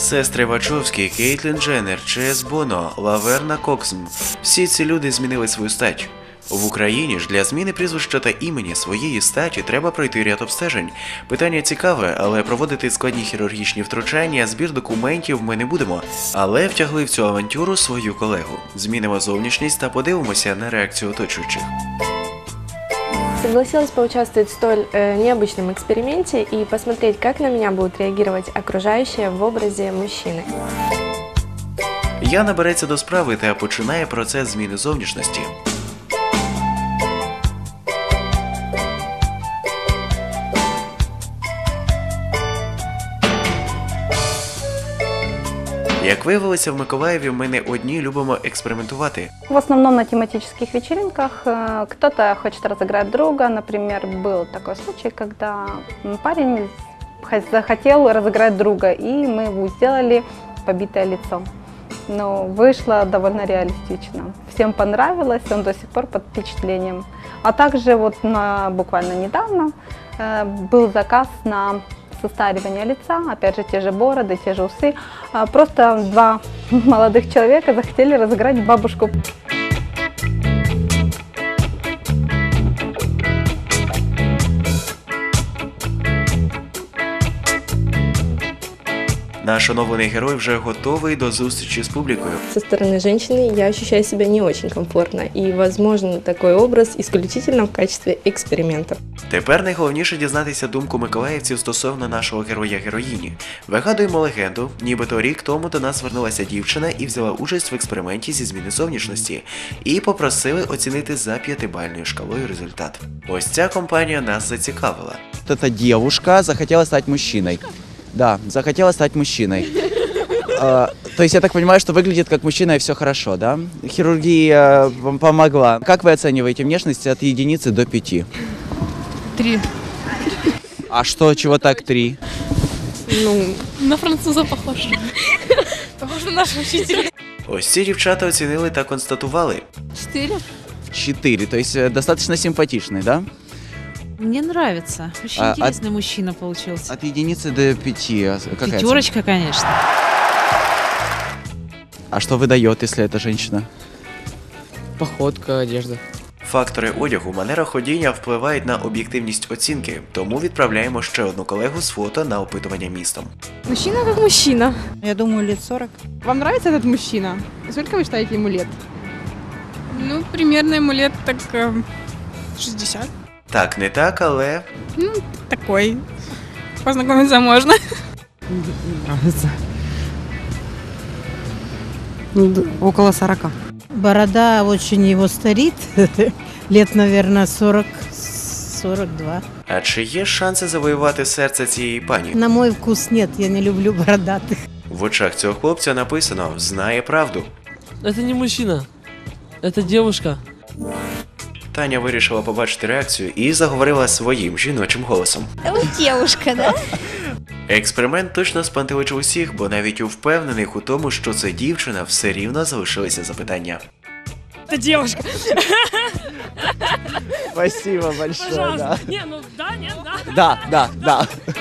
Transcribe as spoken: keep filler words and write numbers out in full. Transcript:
Сестри Вачовські, Кейтлін Дженнер, Чес Боно, Лаверна Коксм – всі ці люди змінили свою стать. В Україні ж для зміни прізвища та імені своєї статі треба пройти ряд обстежень. Питання цікаве, але проводити складні хірургічні втручання, збір документів ми не будемо. Але втягли в цю авантюру свою колегу. Змінимо зовнішність та подивимося на реакцію оточуючих. Согласилась поучаствовать в столь э, необычном эксперименте и посмотреть, как на меня будут реагировать окружающие в образе мужчины. Яна береться до справи та починає процес зміни зовнішності. Як виявилося, в Миколаєві ми не одні любимо експериментувати. В основном на тематических вечеринках кто-то хочет разыграть друга. Например, был такой случай, когда парень захотел разыграть друга, и мы ему сделали побитое лицо. Но вышло довольно реалистично. Всем понравилось, он до сих пор под впечатлением. А также вот на, буквально недавно был заказ на состаривание лица, опять же, те же бороды, те же усы. Просто два молодых человека захотели разыграть бабушку. Наш оновлений герой вже готовий до зустрічі з публікою. Со стороны женщины я ощущаю себя не очень комфортно, и, возможно, такой образ исключительно в качестве эксперимента. Тепер найголовніше дізнатися думку миколаївців стосовно нашого героя-героїні. Вигадуємо легенду, нібито рік тому до нас звернулася дівчина і взяла участь в експерименті зі зміни зовнішності. І попросили оцінити за п'ятибальною шкалою результат. Ось ця компанія нас зацікавила. Эта девушка захотела стать мужчиной. Да, захотела стать мужчиной. А, то есть я так понимаю, что выглядит как мужчина и все хорошо, да? Хирургия вам помогла. Как вы оцениваете внешность от единицы до пяти? Три. А что, чего так три? Ну, на француза похож. Похож на нашего учителя. Ось ці дівчата оцінили та констатували. Четыре. Четыре, то есть э, достаточно симпатичный, да? Мне нравится. Очень А, интересный от- мужчина получился. От единицы до пяти. а какая Пятерочка, конечно. оценка? А что выдает, если это женщина? Походка, одежда. Фактори одягу, манера ходіння впливають на об'єктивність оцінки, тому відправляємо ще одну колегу з фото на опитування містом. Мужчина как мужчина. Я думаю, лет сорок. Вам нравится этот мужчина? Сколько вы считаете ему лет? Ну, примерно ему лет так э, шестьдесят. Так, не так, але... Ну, такой. Познакомиться можно. Нравится. Около сорока. Борода очень его старит. Лет, наверное, сорок, сорок два. А чи є шанси завоювати серце цієї пані? На мой вкус нет, я не люблю бородатых. В очах цього хлопця написано «Знає правду». Это не мужчина. Это девушка. Таня вирішила побачити реакцію і заговорила своїм жіночим голосом. Девушка, да? Експеримент точно спантеличив усіх, бо навіть у впевнених у тому, що це дівчина, все рівно залишилися запитання. Это девушка. Спасибо большое. Пожалуйста. Не, ну да, нет, да. Да, да, да.